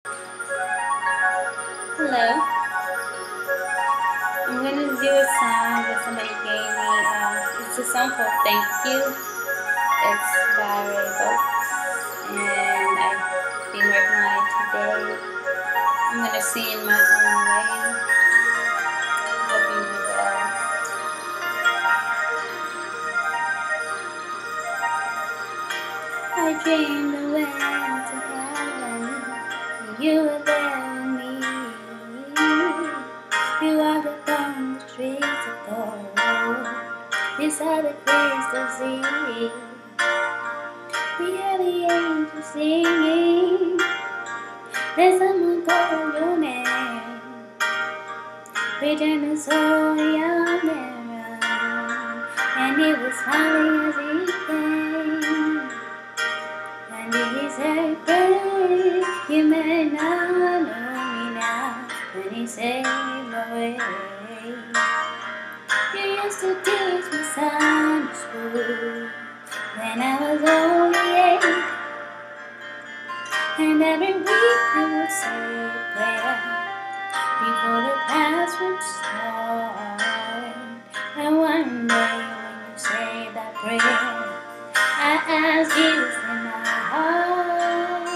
Hello. I'm going to do a song that somebody gave me. It's a song called Thank You. It's by Boltz, and I've been working on it today. I'm going to sing in my own way. Hope you enjoy. I dreamed I went to heaven, and you were there with me. We walked upon the streets of gold, beside the crystal sea. We heard the angels singing, there's someone called your name. We turned and saw a young man, and he was smiling as he came. And he said, "Pray, you may not know me now," when he saved my way. You used to teach me Sunday school when I was only 8, and every week I would say a prayer before the class would start. And one day when you say that prayer, I ask Jesus in my heart,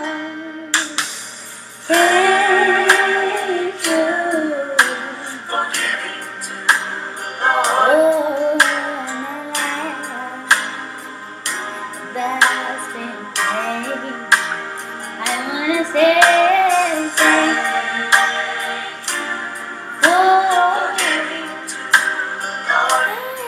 thank you for giving to the Lord. And the life that's been paid, I wanna say thank you for giving to the Lord.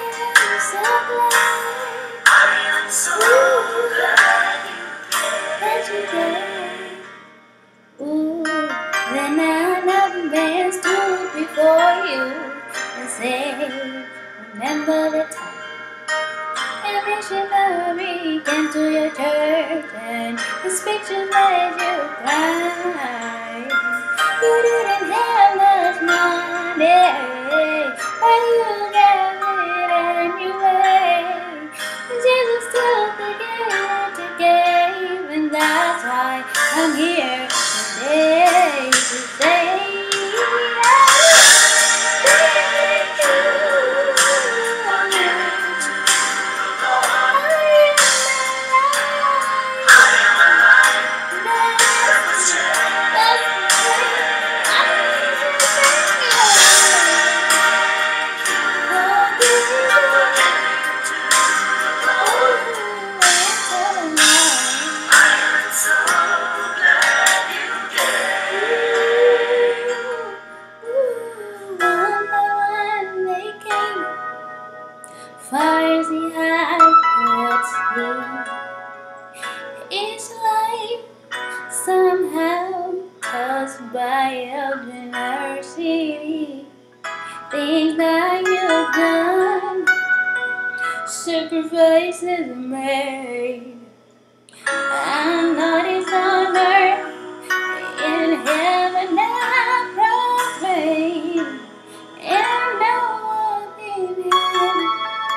I am so glad that you came. Ooh, then I never been stood before you and say, remember the time and missionary came to your church and his picture made you cry. You didn't have much money, but you gave it anyway. Jesus took the gift you gave, and that's why I'm here today to say thank you for giving to the Lord. I am alive. That was fires the high could see. It's like somehow caused by mercy. Things that you've done, sacrifices made. I'm not his honor in heaven I proclaim, and no one in heaven.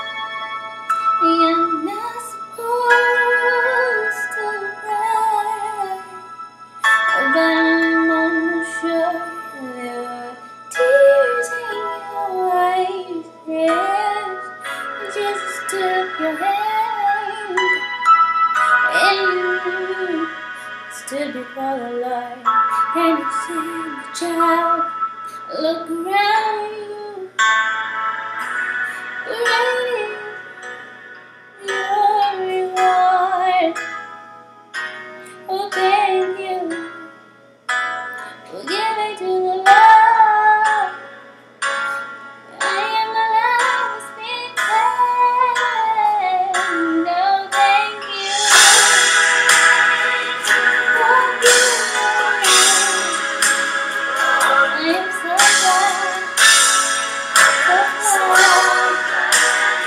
You're not supposed to cry, but I'm almost sure there were tears in your eyes. Yes, Jesus took your hand, and you stood before the Lord, and He said, "Child, look around you. Great is your reward." Oh, thank you for giving to the Lord. I am alive to speak praise. Oh, thank you for giving. I am so glad, so glad.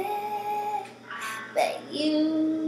but you